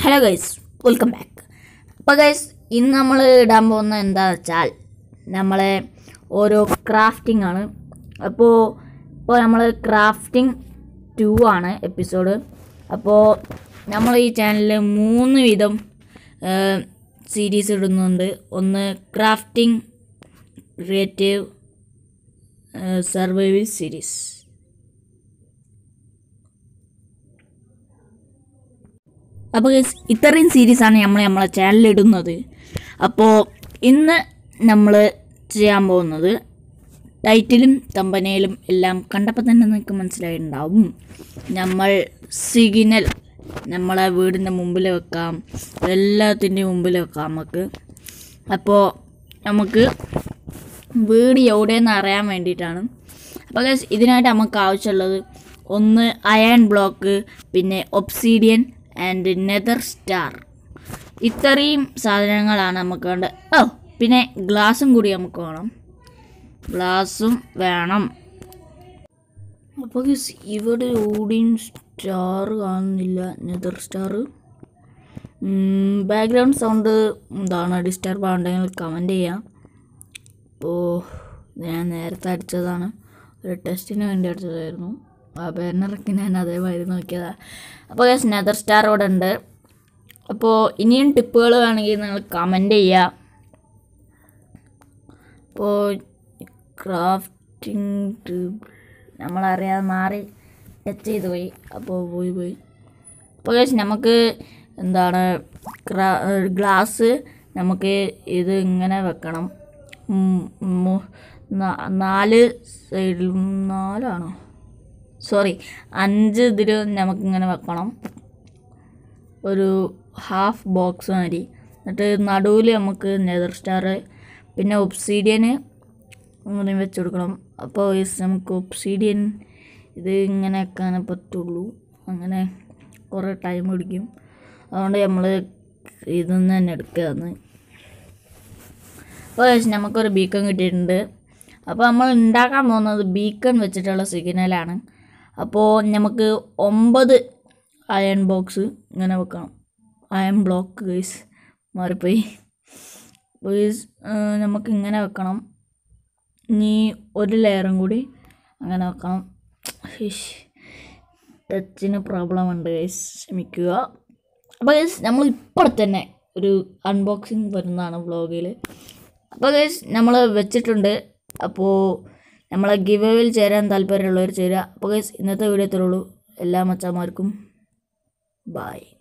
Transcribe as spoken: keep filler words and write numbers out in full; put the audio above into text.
Hello guys, welcome back. അപ്പോൾ guys, ഇന്ന് നമ്മൾ ഇടാൻ പോകുന്നത് എന്താണെന്ന് വെച്ചാൽ നമ്മളെ ഓരോ ക്രാഫ്റ്റിംഗ് ആണ്. അപ്പോൾ ഇപ്പോൾ നമ്മൾ ക്രാഫ്റ്റിംഗ് ടു ആണ് എപ്പിസോഡ്. അപ്പോൾ നമ്മൾ ഈ ചാനലിൽ മൂന്ന് വിധം സീരീസ് ഇടുന്നുണ്ട്. ഒന്ന് ക്രാഫ്റ്റിംഗ്, ക്രിയേറ്റീവ്, സർവൈവൽ സീരീസ്. അപ്പോൾ ഇത്രയും സീരീസാണ് നമ്മൾ നമ്മളെ ചാനലിൽ ഇടുന്നത്. അപ്പോൾ ഇന്ന് നമ്മൾ ചെയ്യാൻ പോകുന്നത് ടൈറ്റിലും തമ്പനയിലും എല്ലാം കണ്ടപ്പോൾ തന്നെ നിങ്ങൾക്ക് മനസ്സിലായിട്ടുണ്ടാവും. നമ്മൾ സിഗ്നൽ നമ്മളെ വീടിൻ്റെ മുമ്പിൽ വെക്കാം, എല്ലാത്തിൻ്റെയും മുമ്പിൽ വെക്കാം നമുക്ക്. അപ്പോൾ നമുക്ക് വീട് എവിടെയെന്ന് അറിയാൻ വേണ്ടിയിട്ടാണ്. അപ്പോൾ ഇതിനായിട്ട് നമുക്ക് ആവശ്യമുള്ളത് ഒന്ന് അയൺ ബ്ലോക്ക്, പിന്നെ ഒബ്സീഡിയൻ ആൻഡ് നെതർ സ്റ്റാർ. ഇത്രയും സാധനങ്ങളാണ് നമുക്ക് വേണ്ടത്. ഓ പിന്നെ ഗ്ലാസും കൂടി നമുക്ക് വേണം, ഗ്ലാസും വേണം. അപ്പോൾ ഇവിടെ ഓഡിയൻ സ്റ്റാർ കാണുന്നില്ല, നെതർ സ്റ്റാർ. ബാക്ക്ഗ്രൗണ്ട് സൗണ്ട് എന്താണ് ഡിസ്റ്റർബ് ആവുണ്ടെങ്കിൽ കമൻറ്റ് ചെയ്യാം. അപ്പോൾ ഞാൻ നേരത്തെ അടിച്ചതാണ്, ഒരു ടെസ്റ്റിന് വേണ്ടി അടിച്ചതായിരുന്നു. ആ ബാനറൊക്കെ ഞാൻ അതേമാതിരി നോക്കിയതാണ്. അപ്പോൾ ഗൈസ് നെതർ സ്റ്റാർ ഇവിടെ ഉണ്ട്. അപ്പോൾ ഇനിയും ടിപ്പുകൾ വേണമെങ്കിൽ നിങ്ങൾ കമൻറ്റ് ചെയ്യുക. അപ്പോൾ ക്രാഫ്റ്റിംഗ് നമ്മളറിയാതെ മാറി ടച്ച് ചെയ്ത് പോയി, അപ്പോൾ പോയി പോയി അപ്പോൾ ഗൈസ് നമുക്ക് എന്താണ് ഗ്ലാസ് നമുക്ക് ഇത് ഇങ്ങനെ വെക്കണം. നാല് സൈഡിലും നാലാണോ സോറി അഞ്ച് ഇതിൽ നമുക്കിങ്ങനെ വെക്കണം, ഒരു ഹാഫ് ബോക്സ് മതി. എന്നിട്ട് നടുവിൽ നമുക്ക് നെതർ സ്റ്റാർ പിന്നെ ഒബ്സീഡിയന് അങ്ങനെ വെച്ച് കൊടുക്കണം. അപ്പോൾ നമുക്ക് ഒബ്സീഡിയൻ ഇത് ഇങ്ങനെ വെക്കാനേ പറ്റുള്ളൂ, അങ്ങനെ കുറേ ടൈം പിടിക്കും. അതുകൊണ്ട് നമ്മൾ ഇതൊന്ന് തന്നെ എടുക്കുകയെന്ന്. അപ്പോൾ നമുക്കൊരു ബീക്കൺ കിട്ടിയിട്ടുണ്ട്. അപ്പോൾ നമ്മൾ ഉണ്ടാക്കാൻ പോകുന്നത് ബീക്കൺ വെച്ചിട്ടുള്ള സിഗ്നലാണ്. അപ്പോൾ നമുക്ക് ഒമ്പത് അയൺ ബോക്സ് ഇങ്ങനെ വെക്കണം. അയൺ ബ്ലോക്ക് ഗൈസ് മാറിപ്പോയി. ഗൈസ് നമുക്ക് ഇങ്ങനെ വെക്കണം. ഇനി ഒരു ലെയറും കൂടി അങ്ങനെ വെക്കണം. ടച്ചിന് പ്രോബ്ലം ഉണ്ട് ഗൈസ്, ക്ഷമിക്കുക. അപ്പോൾ ഗൈസ് നമ്മൾ ഇപ്പോൾ തന്നെ ഒരു അൺബോക്സിങ് വരുന്നതാണ് വ്ളോഗിൽ. അപ്പോൾ ഗൈസ് നമ്മൾ വെച്ചിട്ടുണ്ട്. അപ്പോൾ നമ്മളെ ഗിവ് അവേയിൽ ചേരാൻ താല്പര്യമുള്ളവർ ചേരുക. അപ്പോൾ ഗൈസ് ഇന്നത്തെ വീഡിയോ ഇത്രയുള്ളൂ. എല്ലാ മച്ചാന്മാർക്കും ബൈ.